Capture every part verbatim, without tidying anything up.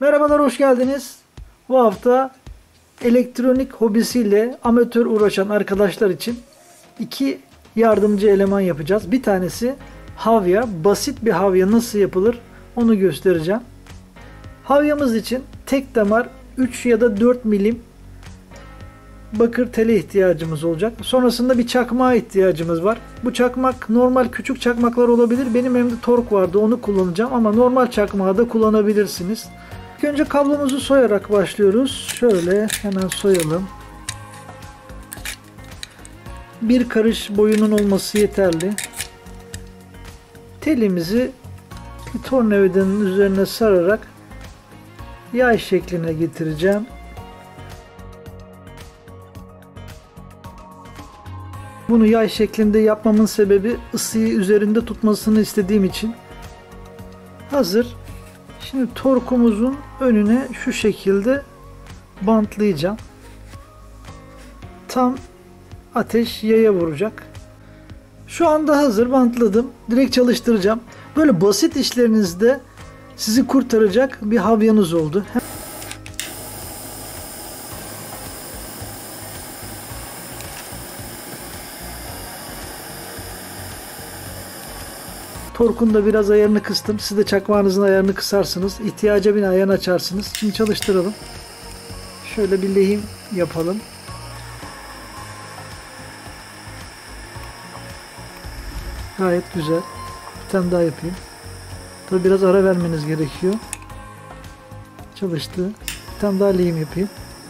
Merhabalar, hoş geldiniz. Bu hafta elektronik hobisiyle amatör uğraşan arkadaşlar için iki yardımcı eleman yapacağız. Bir tanesi havya. Basit bir havya nasıl yapılır onu göstereceğim. Havyamız için tek damar üç ya da dört milim bakır tele ihtiyacımız olacak. Sonrasında bir çakmağa ihtiyacımız var. Bu çakmak normal küçük çakmaklar olabilir. Benim elimde tork vardı, onu kullanacağım ama normal çakmağı da kullanabilirsiniz. İlk önce kablomuzu soyarak başlıyoruz. Şöyle hemen soyalım. Bir karış boyunun olması yeterli. Telimizi bir tornavidanın üzerine sararak yay şekline getireceğim. Bunu yay şeklinde yapmamın sebebi ısıyı üzerinde tutmasını istediğim için. Hazır. Şimdi torkumuzun önüne şu şekilde bantlayacağım. Tam ateş yaya vuracak. Şu anda hazır, bantladım. Direkt çalıştıracağım. Böyle basit işlerinizde sizi kurtaracak bir havyanız oldu. Torkun da biraz ayarını kıstım. Siz de çakmağınızın ayarını kısarsınız. İhtiyaca binaen ayarını açarsınız. Şimdi çalıştıralım. Şöyle bir lehim yapalım. Gayet güzel. Bir tane daha yapayım. Tabi biraz ara vermeniz gerekiyor. Çalıştı. Bir tane daha lehim yapayım.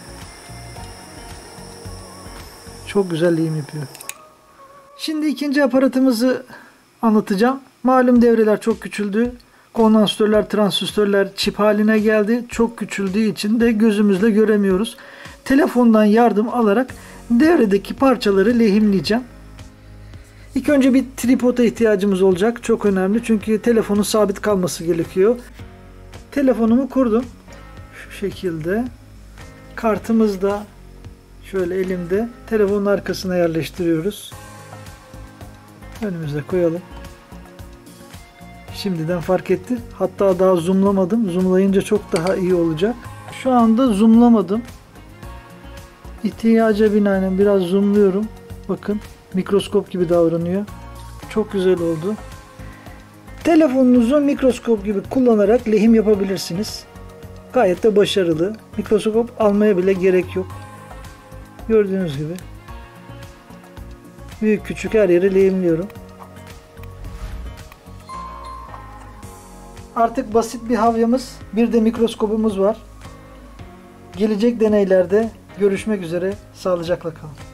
Çok güzel lehim yapıyor. Şimdi ikinci aparatımızı anlatacağım. Malum devreler çok küçüldü. Kondansatörler, transistörler çip haline geldi. Çok küçüldüğü için de gözümüzle göremiyoruz. Telefondan yardım alarak devredeki parçaları lehimleyeceğim. İlk önce bir tripoda ihtiyacımız olacak. Çok önemli çünkü telefonun sabit kalması gerekiyor. Telefonumu kurdum. Şu şekilde. Kartımız da şöyle elimde. Telefonun arkasına yerleştiriyoruz. Önümüze koyalım. Şimdiden fark etti. Hatta daha zoomlamadım. Zoomlayınca çok daha iyi olacak. Şu anda zoomlamadım. İhtiyaca binaen biraz zoomluyorum. Bakın mikroskop gibi davranıyor. Çok güzel oldu. Telefonunuzu mikroskop gibi kullanarak lehim yapabilirsiniz. Gayet de başarılı. Mikroskop almaya bile gerek yok. Gördüğünüz gibi. Büyük küçük her yeri lehimliyorum. Artık basit bir havyamız, bir de mikroskopumuz var. Gelecek deneylerde görüşmek üzere. Sağlıcakla kalın.